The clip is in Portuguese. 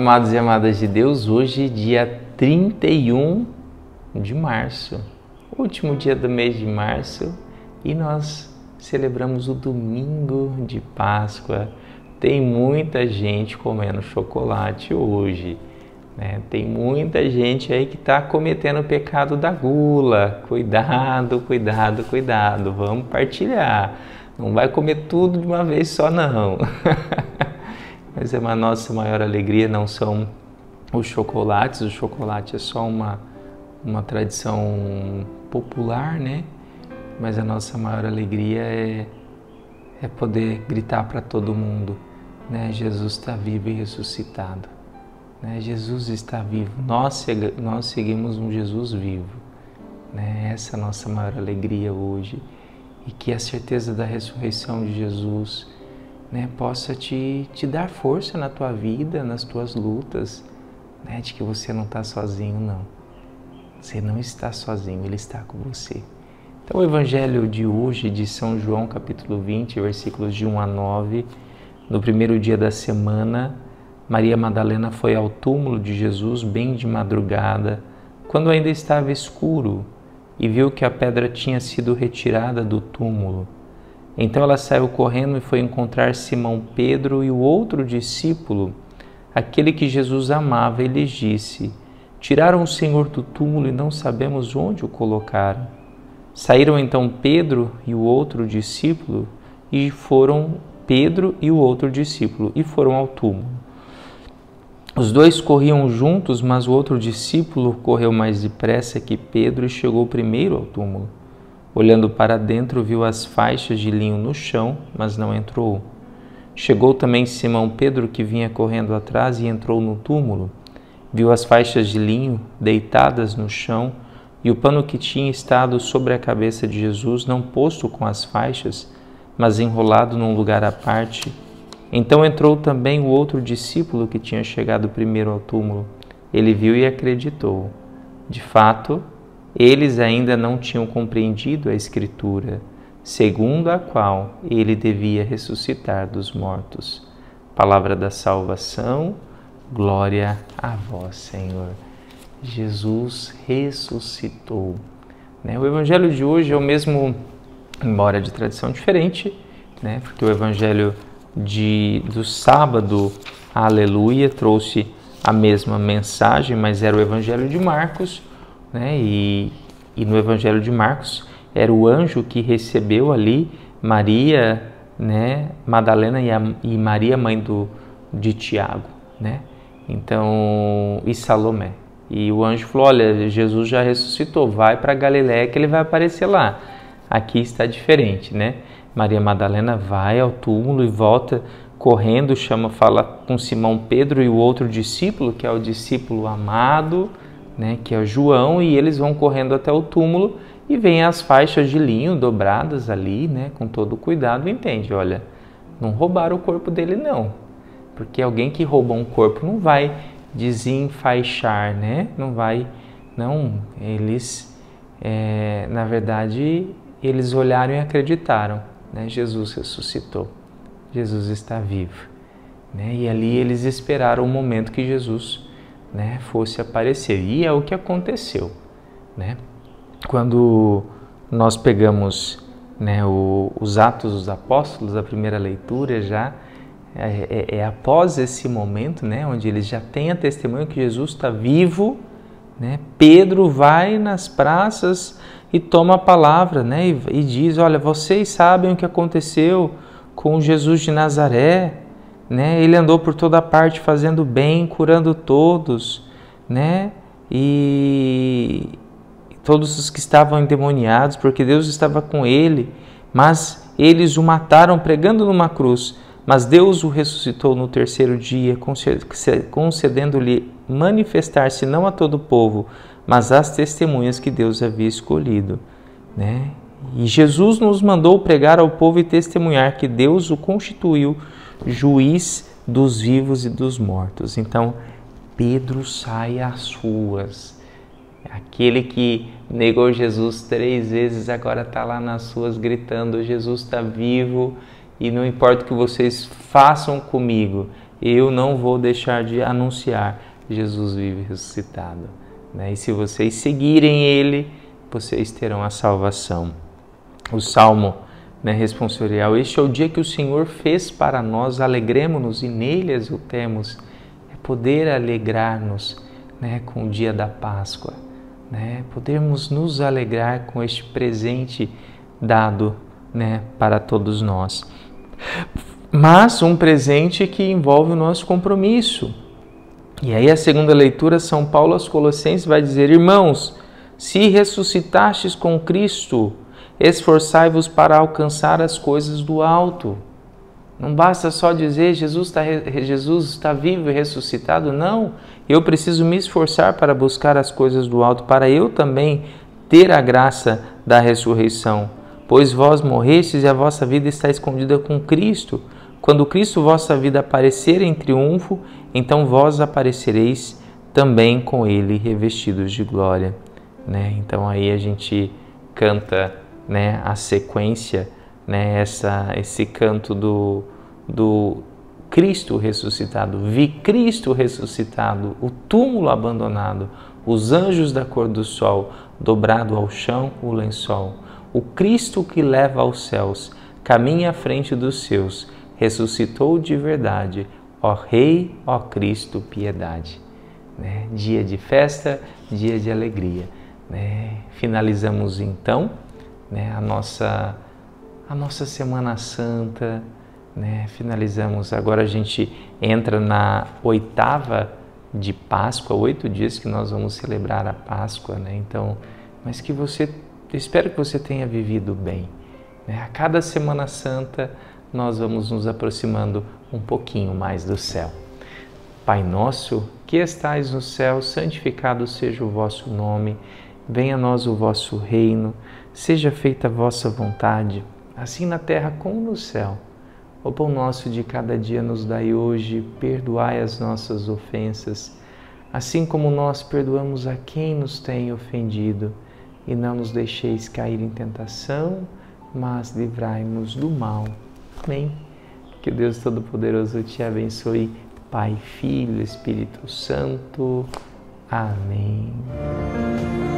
amados e amadas de Deus, hoje dia 31 de março, último dia do mês de março, e nós celebramos o domingo de Páscoa. Tem muita gente comendo chocolate hoje, né? Tem muita gente aí que está cometendo o pecado da gula. Cuidado, cuidado, cuidado, vamos partilhar. Não vai comer tudo de uma vez só não. Mas a nossa maior alegria não são os chocolates. O chocolate é só uma tradição popular, né? Mas a nossa maior alegria é poder gritar para todo mundo, né? Jesus está vivo e ressuscitado, né? Jesus está vivo. Nós seguimos um Jesus vivo, né? Essa é a nossa maior alegria hoje. E que a certeza da ressurreição de Jesus, né, possa te dar força na tua vida, nas tuas lutas, né, de que você não está sozinho, não. Você não está sozinho, Ele está com você. Então o Evangelho de hoje, de São João, capítulo 20, versículos de 1 a 9, no primeiro dia da semana, Maria Madalena foi ao túmulo de Jesus bem de madrugada, quando ainda estava escuro, e viu que a pedra tinha sido retirada do túmulo. Então ela saiu correndo e foi encontrar Simão Pedro e o outro discípulo, aquele que Jesus amava, e lhes disse: tiraram o Senhor do túmulo e não sabemos onde o colocaram. Saíram então Pedro e o outro discípulo e foram ao túmulo. Os dois corriam juntos, mas o outro discípulo correu mais depressa que Pedro e chegou primeiro ao túmulo. Olhando para dentro, viu as faixas de linho no chão, mas não entrou. Chegou também Simão Pedro, que vinha correndo atrás, e entrou no túmulo. Viu as faixas de linho deitadas no chão e o pano que tinha estado sobre a cabeça de Jesus, não posto com as faixas, mas enrolado num lugar à parte. Então entrou também o outro discípulo que tinha chegado primeiro ao túmulo. Ele viu e acreditou. De fato, eles ainda não tinham compreendido a Escritura, segundo a qual ele devia ressuscitar dos mortos. Palavra da salvação, glória a vós, Senhor. Jesus ressuscitou, né? O Evangelho de hoje é o mesmo, embora de tradição diferente, né? Porque o Evangelho do sábado, aleluia, trouxe a mesma mensagem, mas era o Evangelho de Marcos, né? E no Evangelho de Marcos era o anjo que recebeu ali Maria, né, Madalena e Maria, mãe de Tiago, né? Então, e Salomé. E o anjo falou: olha, Jesus já ressuscitou, vai para Galiléia que ele vai aparecer lá. Aqui está diferente, né? Maria Madalena vai ao túmulo e volta correndo, fala com Simão Pedro e o outro discípulo, que é o discípulo amado, né, que é o João, e eles vão correndo até o túmulo e vêm as faixas de linho dobradas ali, né, com todo o cuidado, entende? Olha, não roubaram o corpo dele não, porque alguém que rouba um corpo não vai desenfaixar, né? Eles, na verdade, eles olharam e acreditaram, né? Jesus ressuscitou, Jesus está vivo, né? E ali eles esperaram o momento que Jesus, né, fosse aparecer, e é o que aconteceu, né? Quando nós pegamos, né, os Atos dos Apóstolos, a primeira leitura já após esse momento, né, onde eles já têm a testemunha que Jesus está vivo, né? Pedro vai nas praças e toma a palavra, né, e diz: olha, vocês sabem o que aconteceu com Jesus de Nazaré, né? Ele andou por toda parte fazendo bem, curando todos, né? E todos os que estavam endemoniados, porque Deus estava com ele, mas eles o mataram pregando numa cruz. Mas Deus o ressuscitou no terceiro dia, concedendo-lhe manifestar-se não a todo o povo, mas às testemunhas que Deus havia escolhido, né? E Jesus nos mandou pregar ao povo e testemunhar que Deus o constituiu juiz dos vivos e dos mortos. Então, Pedro sai às ruas. Aquele que negou Jesus 3 vezes agora está lá nas ruas gritando: Jesus está vivo e não importa o que vocês façam comigo, eu não vou deixar de anunciar Jesus vive ressuscitado. Né? E se vocês seguirem Ele, vocês terão a salvação. O Salmo responsorial: este é o dia que o Senhor fez para nós, alegremo-nos e nele exultemos. É poder alegrar-nos com o dia da Páscoa, podermos nos alegrar com este presente dado para todos nós. Mas um presente que envolve o nosso compromisso. E aí a segunda leitura, São Paulo aos Colossenses vai dizer: irmãos, se ressuscitastes com Cristo, esforçai-vos para alcançar as coisas do alto. Não basta só dizer Jesus está vivo e ressuscitado. Não, eu preciso me esforçar para buscar as coisas do alto, para eu também ter a graça da ressurreição. Pois vós morrestes e a vossa vida está escondida com Cristo. Quando Cristo, vossa vida, aparecer em triunfo, então vós aparecereis também com Ele, revestidos de glória. Então aí a gente canta a sequência, esse canto do Cristo ressuscitado. Vi Cristo ressuscitado, o túmulo abandonado, os anjos da cor do sol, dobrado ao chão o lençol. O Cristo que leva aos céus, caminha à frente dos seus, ressuscitou de verdade, ó Rei, ó Cristo, piedade. Dia de festa, dia de alegria. Finalizamos então a nossa Semana Santa, finalizamos, agora a gente entra na 8ª de Páscoa, 8 dias que nós vamos celebrar a Páscoa, então, mas que espero que você tenha vivido bem. A cada Semana Santa nós vamos nos aproximando um pouquinho mais do céu. Pai nosso, que estais no céu, santificado seja o vosso nome, venha a nós o vosso reino, seja feita a vossa vontade, assim na terra como no céu. O pão nosso de cada dia nos dai hoje, perdoai as nossas ofensas, assim como nós perdoamos a quem nos tem ofendido, e não nos deixeis cair em tentação, mas livrai-nos do mal. Amém. Que Deus Todo-Poderoso te abençoe, Pai, Filho, Espírito Santo. Amém.